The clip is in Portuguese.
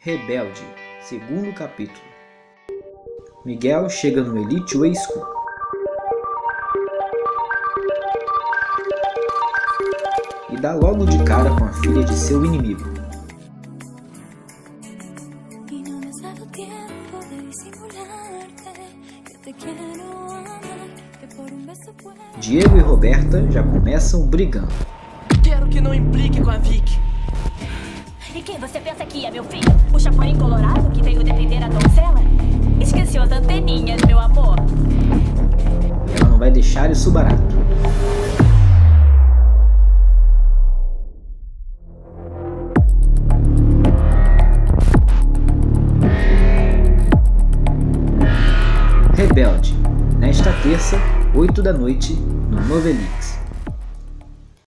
Rebelde, segundo capítulo. Miguel chega no Elite Way School. E dá logo de cara com a filha de seu inimigo. Diego e Roberta já começam brigando. Quero que não implique com a Vicky. E quem você pensa que é, meu filho? O chapulim colorado que veio defender a doncela? Esqueceu as anteninhas, meu amor. E ela não vai deixar isso barato. Rebelde, nesta terça, 8 da noite, no Novelix.